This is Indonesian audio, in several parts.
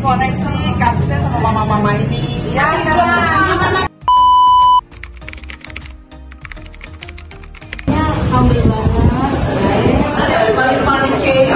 koneksi kasusnya sama mama-mama ini. Ya, gimana? Ya, alhamdulillah. Manis-manis kayak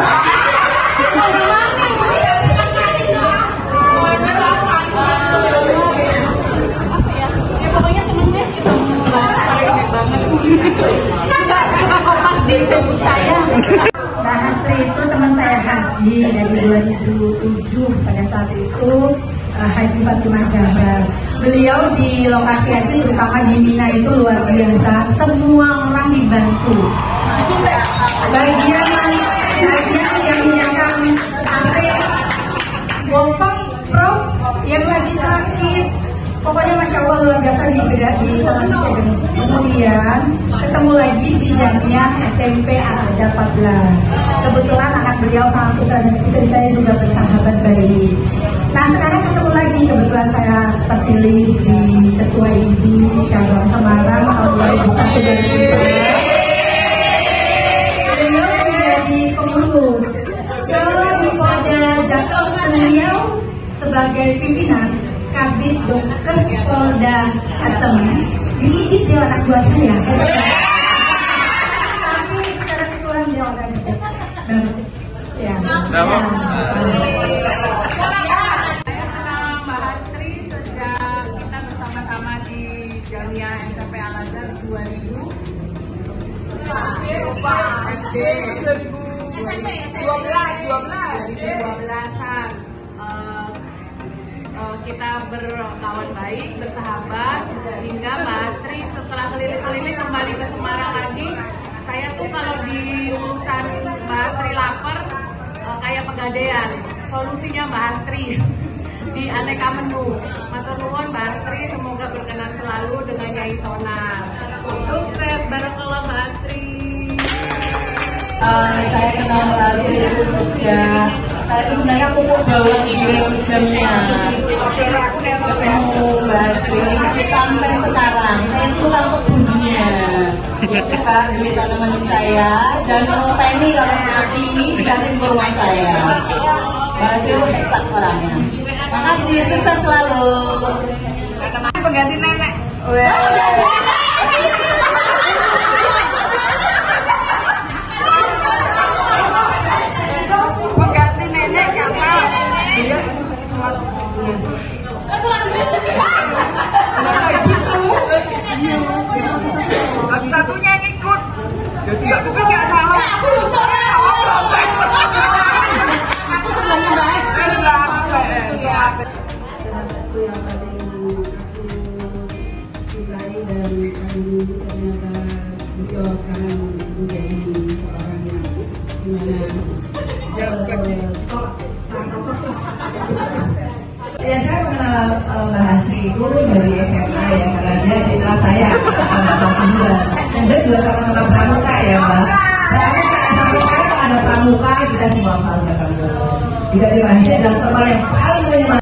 pokoknya seneng deh ketemu Mbak banget. Suka kopas di Facebook saya. Mbak Hastri itu teman saya haji dari 2007. Pada saat itu Haji Fatimah Zahra. Beliau di lokasi haji terutama di Mina itu luar biasa. Semua orang dibantu. Bagian yang menyangkang AC, Wopong, Prof yang lagi sakit. Pokoknya Masya Allah luar biasa di kemudian ketemu lagi di Jamiah SMP Al-Azhar 14. Kebetulan anak beliau sangat putra dan istri saya juga bersahabat baik. Nah sekarang ketemu lagi, kebetulan saya terpilih di Ketua Ibu Cabang Semarang tahun 2001 dari Sultan. Beliau menjadi pengurus. Pada jasa beliau sebagai pimpinan Kabid Dokes Polda Jateng, dididik dia anak buah saya. Tapi secara keseluruhan dia organik. Ya. Mbak Hastri sejak kita bersama-sama di Jamiah SMP Al-Azhar 2000. SD 2012-an. Kita berkawan baik, bersahabat, hingga Mbak Hastri setelah keliling-keliling kembali ke Semarang lagi. Saya tuh kalau di urusan Mbak Hastri lapar kayak pegadaian, solusinya Mbak Hastri di aneka menu. Matur nuwun Mbak Hastri, semoga berkenan selalu dengan Nyai Sonar. Sukses barakallah Mbak Hastri. Saya kenal Mbak Hastri itu sejak saya itu sebenarnya pupuk bawang di jamnya. Ketemu Mbak Hastri sampai sekarang saya itu tukang kebunnya. Suka beli tanaman saya dan penny kalau mati dikasih ke rumah saya. Mbak Hastri itu hebat orangnya. Makasih, sukses selalu. Pengganti nenek. Pengganti nenek karena dia satunya ngikut. Jadi nggak salah. Aku bisa. Aku sebelumnya bahas. Sahabatku yang paling aku cintai dan dulu ternyata beliau sekarang menjadi seorang yang Ya, saya mengenal Mbak Hastri itu dari SMA ya, karena dia di kelas saya sama kelas 9. Dan dia juga sama-sama pramuka ya Mbak. Pramuka, pramuka itu ada pramuka, kita semua selalu ketemu. Juga di Mahdi adalah teman yang paling menyenangkan,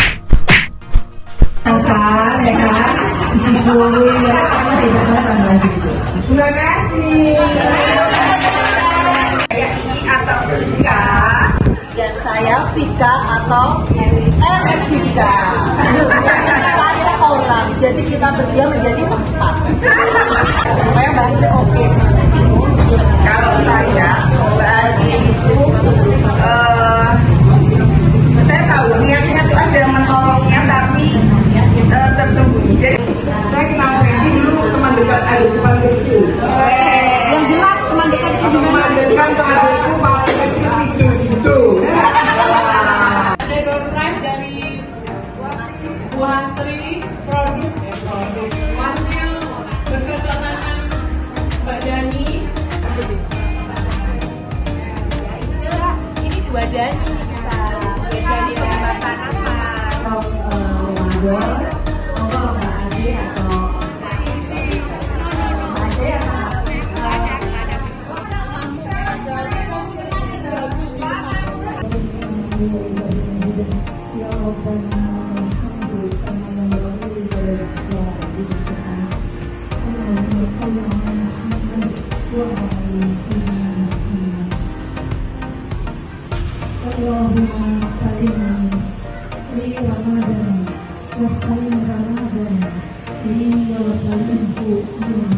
ya kan? Disibulin, ya apa tidak ada gitu. Terima kasih. Atau Vika. dan saya Vika atau RS Vika. Saya orang, jadi kita berdua menjadi empat. Supaya Mbak Hastri oke. Kalau saya Mbak Hastri itu saya tahu niatnya itu ada menolongnya tapi tersembunyi. Jadi saya kenal Randy dulu teman dekat teman kecil. Yang jelas teman dekat itu Teman dekat adikku paling kecil itu gitu. Ada door prize dari Bu Hastri, produk hasil berkesanaan Mbak Dani. Ini dua Dani kita. Dani tempat tanaman. Allahumma sallim Ramadan, wassalam Ramadan, iya wassalam